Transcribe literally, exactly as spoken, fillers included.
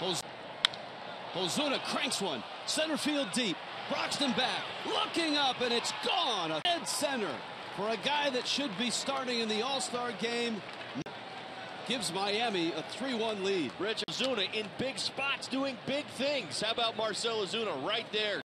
Oz Ozuna cranks one. Center field deep. Broxton back. Looking up, and it's gone. A dead center for a guy that should be starting in the All-Star game. Gives Miami a three one lead. Rich, Ozuna in big spots doing big things. How about Marcell Ozuna right there?